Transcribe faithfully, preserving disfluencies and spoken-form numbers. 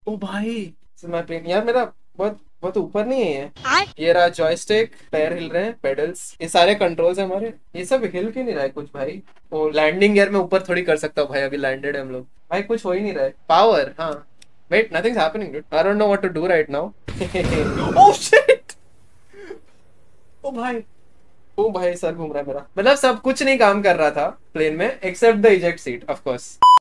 ओ भाई, मैं प्लेन यार, मेरा बहुत बहुत ऊपर नहीं है ये। ये रहा जॉयस्टिक, पैर हिल रहे हैं, पेडल्स, ये सारे कंट्रोल्स है हमारे। ये सब हिल क्यों नहीं रहा है कुछ भाई? ओ लैंडिंग गियर में ऊपर थोड़ी कर सकता हूँ भाई, अभी लैंडेड है हम लोग। भाई कुछ हो ही नहीं रहा है। पावर, हाँ। Wait, nothing's happening dude, I don't know what to do right now. Oh shit. ओ भाई, ओ भाई, सर घूम रहा है मेरा। मतलब सब कुछ नहीं काम कर रहा था प्लेन में except the eject seat of course.